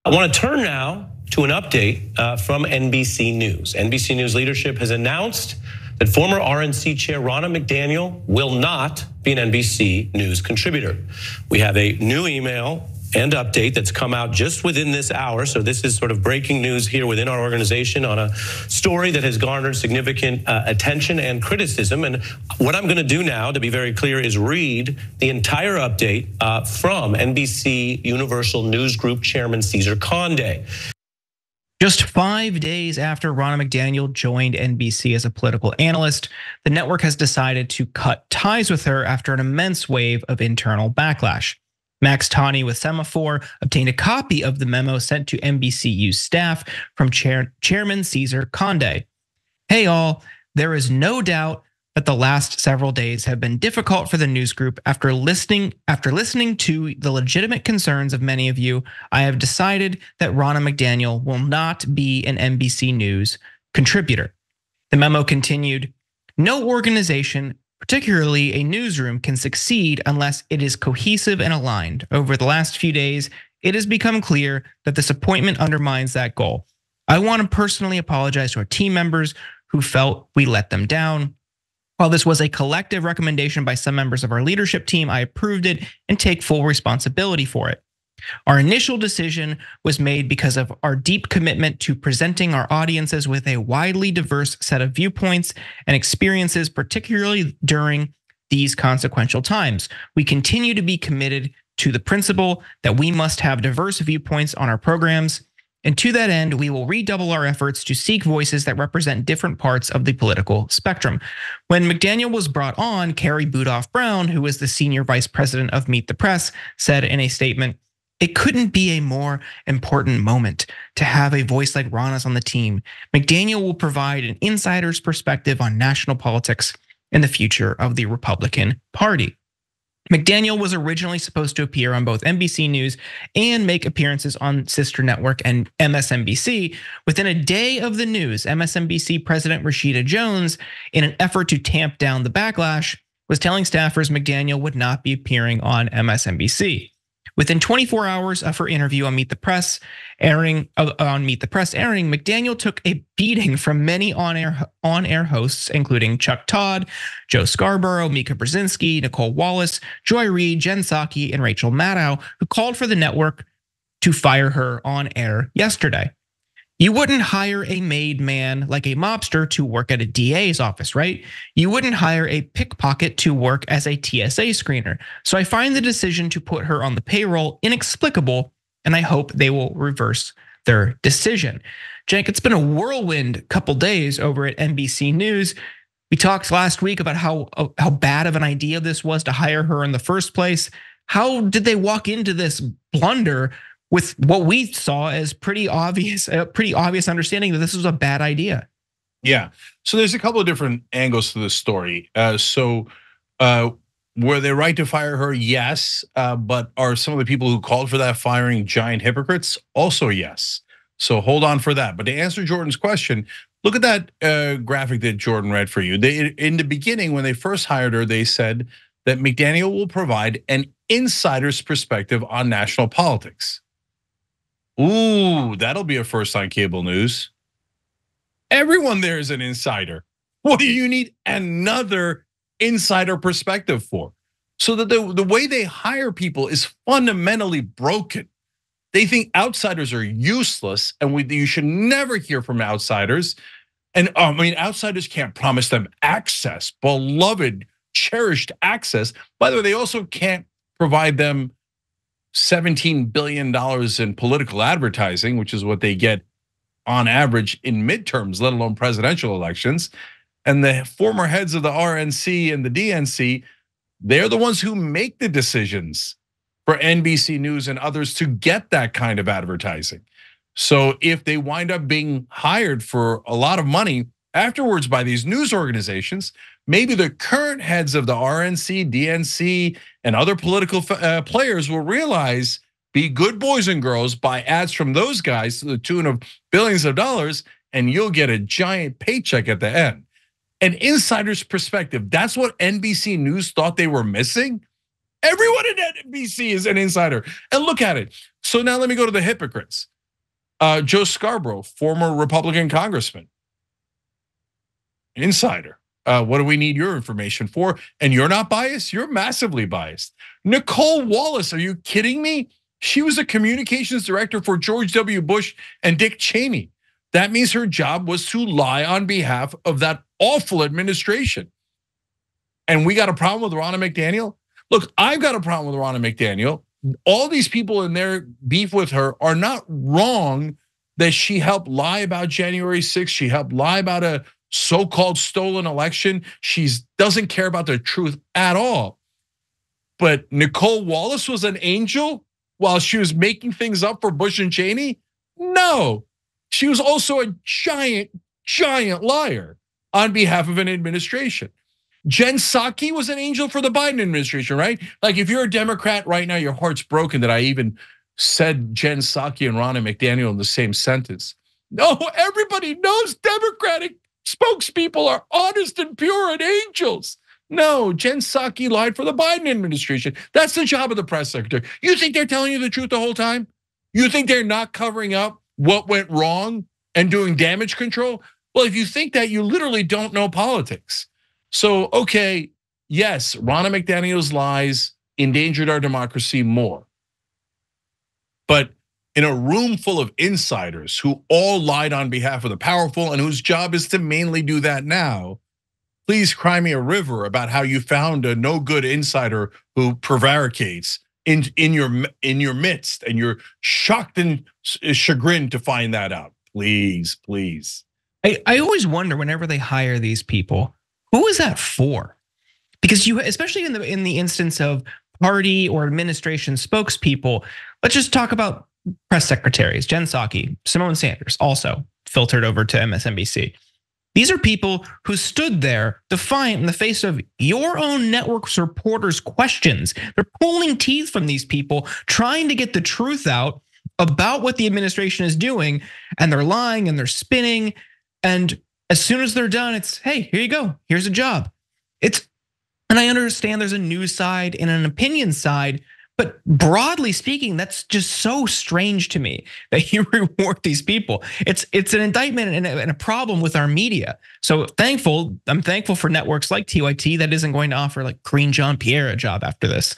I want to turn now to an update from NBC News. NBC News leadership has announced that former RNC chair Ronna McDaniel will not be an NBC News contributor. We have a new email and update that's come out just within this hour. So this is sort of breaking news here within our organization on a story that has garnered significant attention and criticism. And what I'm going to do now, to be very clear, is read the entire update from NBC Universal News Group Chairman Cesar Conde. Just 5 days after Ronna McDaniel joined NBC as a political analyst, the network has decided to cut ties with her after an immense wave of internal backlash. Max Tani with Semaphore obtained a copy of the memo sent to NBCU staff from Chairman Cesar Conde. Hey all, there is no doubt that the last several days have been difficult for the news group. After listening to the legitimate concerns of many of you, I have decided that Ronna McDaniel will not be an NBC News contributor. The memo continued, no organization, particularly a newsroom, can succeed unless it is cohesive and aligned. Over the last few days, it has become clear that this appointment undermines that goal. I want to personally apologize to our team members who felt we let them down. While this was a collective recommendation by some members of our leadership team, I approved it and take full responsibility for it. Our initial decision was made because of our deep commitment to presenting our audiences with a widely diverse set of viewpoints and experiences, particularly during these consequential times. We continue to be committed to the principle that we must have diverse viewpoints on our programs. And to that end, we will redouble our efforts to seek voices that represent different parts of the political spectrum. When McDaniel was brought on, Carrie Budoff-Brown, who was the senior vice president of Meet the Press, said in a statement, "It couldn't be a more important moment to have a voice like Ronna's on the team. McDaniel will provide an insider's perspective on national politics and the future of the Republican Party." McDaniel was originally supposed to appear on both NBC News and make appearances on sister network and MSNBC. Within a day of the news, MSNBC President Rashida Jones, in an effort to tamp down the backlash, was telling staffers McDaniel would not be appearing on MSNBC. Within 24 hours of her interview on Meet the Press airing, McDaniel took a beating from many on-air hosts, including Chuck Todd, Joe Scarborough, Mika Brzezinski, Nicole Wallace, Joy Reid, Jen Psaki, and Rachel Maddow, who called for the network to fire her on air yesterday. You wouldn't hire a made man like a mobster to work at a DA's office, right? You wouldn't hire a pickpocket to work as a TSA screener. So I find the decision to put her on the payroll inexplicable, and I hope they will reverse their decision. Cenk, it's been a whirlwind couple days over at NBC News. We talked last week about how bad of an idea this was to hire her in the first place. How did they walk into this blunder with what we saw as pretty obvious understanding that this was a bad idea? Yeah, so there's a couple of different angles to this story. Were they right to fire her? Yes, but are some of the people who called for that firing giant hypocrites? Also yes. So hold on for that. But to answer Jordan's question, look at that graphic that Jordan read for you. In the beginning, when they first hired her, they said that McDaniel will provide an insider's perspective on national politics. Ooh, that'll be a first on cable news. Everyone there is an insider. What do you need another insider perspective for? So that the way they hire people is fundamentally broken. They think outsiders are useless, and you should never hear from outsiders. And I mean, outsiders can't promise them access, beloved, cherished access. By the way, they also can't provide them $17 billion in political advertising, which is what they get on average in midterms, let alone presidential elections. And the former heads of the RNC and the DNC, they're the ones who make the decisions for NBC News and others to get that kind of advertising. So if they wind up being hired for a lot of money afterwards by these news organizations, maybe the current heads of the RNC, DNC, and other political players will realize, be good boys and girls, buy ads from those guys to the tune of billions of dollars, and you'll get a giant paycheck at the end. An insider's perspective, that's what NBC News thought they were missing. Everyone at NBC is an insider. And look at it. So now let me go to the hypocrites. Joe Scarborough, former Republican congressman, insider. What do we need your information for? And you're not biased? You're massively biased. Nicole Wallace, are you kidding me? She was a communications director for George W. Bush and Dick Cheney. That means her job was to lie on behalf of that awful administration. And we got a problem with Ronna McDaniel? Look, I've got a problem with Ronna McDaniel. All these people in their beef with her are not wrong that she helped lie about January 6th. She helped lie about a so-called stolen election. She doesn't care about the truth at all. But Nicole Wallace was an angel while she was making things up for Bush and Cheney? No, she was also a giant liar on behalf of an administration. Jen Psaki was an angel for the Biden administration, right? Like if you're a Democrat right now, your heart's broken that I even said Jen Psaki and Ronna McDaniel in the same sentence. No, everybody knows Democratic spokespeople are honest and pure and angels. No, Jen Psaki lied for the Biden administration. That's the job of the press secretary. You think they're telling you the truth the whole time? You think they're not covering up what went wrong and doing damage control? Well, if you think that, you literally don't know politics. So, okay, yes, Ronna McDaniel's lies endangered our democracy more. But in a room full of insiders who all lied on behalf of the powerful and whose job is to mainly do that now, please cry me a river about how you found a no good insider who prevaricates in your midst, and you're shocked and chagrined to find that out. Please, please. I always wonder whenever they hire these people, who is that for? Because you, especially in the instance of party or administration spokespeople, let's just talk about press secretaries, Jen Psaki, Simone Sanders, also filtered over to MSNBC. These are people who stood there defiant in the face of your own network's reporters' questions. They're pulling teeth from these people, trying to get the truth out about what the administration is doing, and they're lying and they're spinning. And as soon as they're done, it's, hey, here you go, here's a job. And I understand there's a news side and an opinion side, but broadly speaking, that's just so strange to me that you reward these people. It's an indictment and a problem with our media. So I'm thankful for networks like TYT that isn't going to offer like Karine Jean-Pierre a job after this.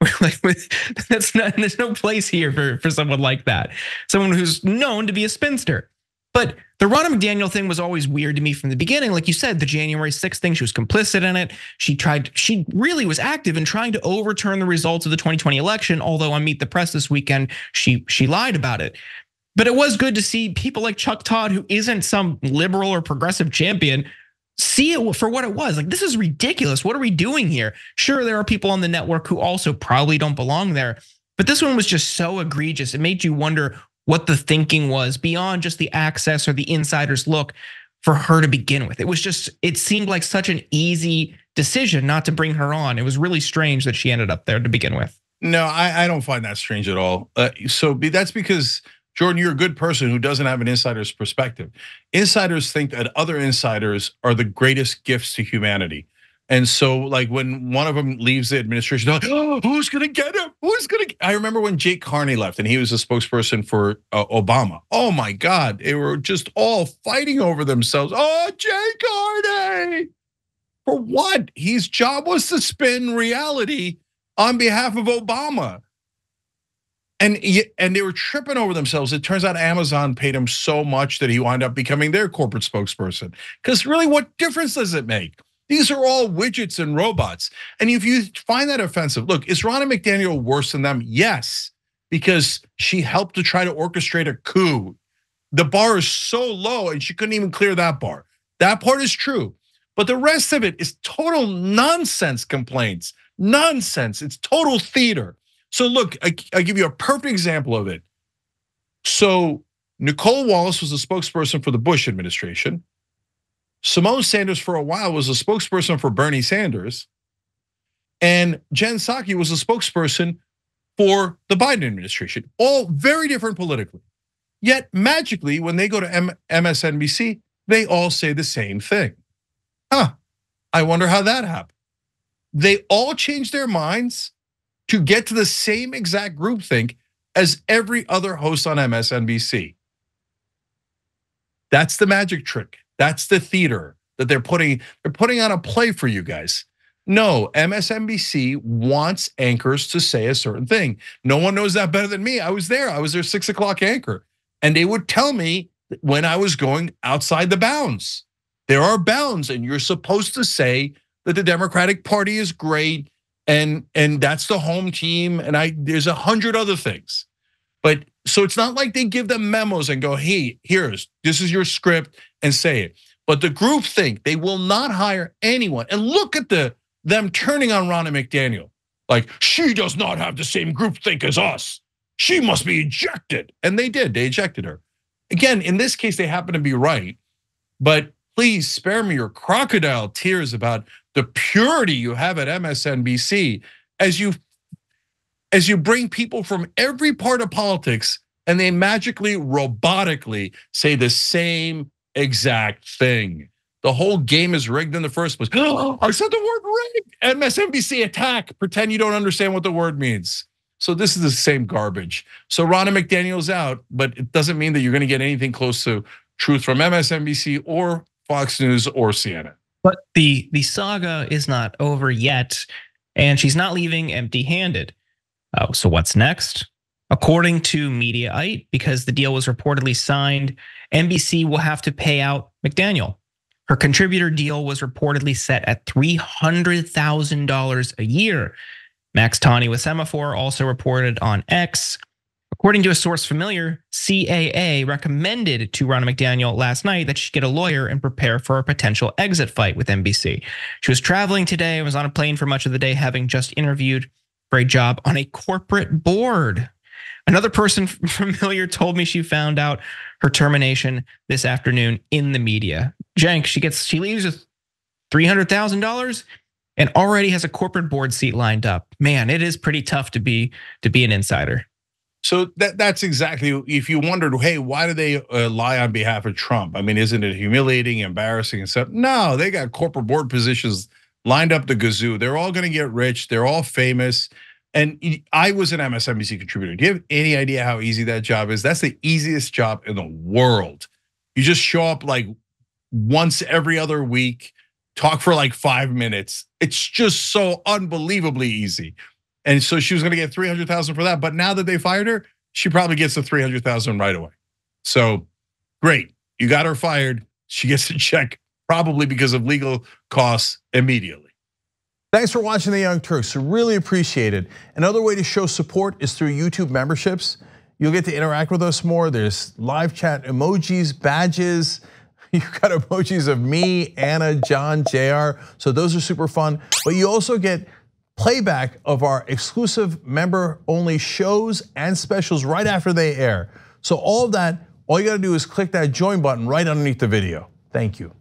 There's no place here for someone like that, someone who's known to be a spinster. But the Ronna McDaniel thing was always weird to me from the beginning. Like you said, the January 6th thing, she was complicit in it. She really was active in trying to overturn the results of the 2020 election. Although on Meet the Press this weekend, she lied about it. But it was good to see people like Chuck Todd, who isn't some liberal or progressive champion, see it for what it was. Like, this is ridiculous. What are we doing here? Sure, there are people on the network who also probably don't belong there. But this one was just so egregious. It made you wonder what the thinking was beyond just the access or the insider's look for her to begin with. It seemed like such an easy decision not to bring her on. It was really strange that she ended up there to begin with. No, I don't find that strange at all. So that's because, Jordan, you're a good person who doesn't have an insider's perspective. Insiders think that other insiders are the greatest gifts to humanity. And so like when one of them leaves the administration, they're like, oh, who's gonna get him? I remember when Jake Carney left and he was a spokesperson for Obama. Oh my God, they were just all fighting over themselves. Oh, Jake Carney. For what? His job was to spin reality on behalf of Obama. And they were tripping over themselves. It turns out Amazon paid him so much that he wound up becoming their corporate spokesperson. Because really, what difference does it make? These are all widgets and robots. And if you find that offensive, look, is Ronna McDaniel worse than them? Yes, because she helped to try to orchestrate a coup. The bar is so low and she couldn't even clear that bar. That part is true. But the rest of it is total nonsense complaints. Nonsense, it's total theater. So look, I give you a perfect example of it. So Nicole Wallace was a spokesperson for the Bush administration. Simone Sanders for a while was a spokesperson for Bernie Sanders. And Jen Psaki was a spokesperson for the Biden administration. All very different politically. Yet magically, when they go to MSNBC, they all say the same thing. I wonder how that happened. They all changed their minds to get to the same exact groupthink as every other host on MSNBC. That's the magic trick. That's the theater that they're putting on a play for you guys. No, MSNBC wants anchors to say a certain thing. No one knows that better than me. I was there. I was their 6 o'clock anchor. And they would tell me when I was going outside the bounds. There are bounds, and you're supposed to say that the Democratic Party is great, and that's the home team, and there's 100 other things. But so it's not like they give them memos and go, hey, this is your script, and say it. But the group think they will not hire anyone. And look at them turning on Ronna McDaniel. Like, she does not have the same groupthink as us. She must be ejected. And they did, they ejected her. Again, in this case, they happen to be right. But please spare me your crocodile tears about the purity you have at MSNBC as you bring people from every part of politics and they magically, robotically say the same exact thing. The whole game is rigged in the first place. Oh, I said the word rigged. MSNBC attack. Pretend you don't understand what the word means. So this is the same garbage. So Ronna McDaniel's out, but it doesn't mean that you're going to get anything close to truth from MSNBC or Fox News or CNN. But the saga is not over yet, and she's not leaving empty-handed. So what's next? According to Mediaite, because the deal was reportedly signed, NBC will have to pay out McDaniel. Her contributor deal was reportedly set at $300,000 a year. Max Tawney with Semaphore also reported on X. According to a source familiar, CAA recommended to Ronna McDaniel last night that she get a lawyer and prepare for a potential exit fight with NBC. She was traveling today and was on a plane for much of the day, having just interviewed for a job on a corporate board. Another person familiar told me she found out her termination this afternoon in the media. Cenk, she leaves with $300,000 and already has a corporate board seat lined up. Man, it is pretty tough to be an insider. So that's exactly, if you wondered, hey, why do they lie on behalf of Trump? I mean, isn't it humiliating, embarrassing and stuff? No, they got corporate board positions lined up the gazoo. They're all gonna get rich, they're all famous. And I was an MSNBC contributor. Do you have any idea how easy that job is? That's the easiest job in the world. You just show up like once every other week, talk for like 5 minutes. It's just so unbelievably easy. And so she was gonna get $300,000 for that. But now that they fired her, she probably gets the $300,000 right away. So great, you got her fired. She gets a check probably because of legal costs immediately. Thanks for watching The Young Turks, I really appreciate it. Another way to show support is through YouTube memberships. You'll get to interact with us more. There's live chat emojis, badges. You've got emojis of me, Anna, John, JR. So those are super fun. But you also get playback of our exclusive member-only shows and specials right after they air. So all of that, all you gotta do is click that join button right underneath the video. Thank you.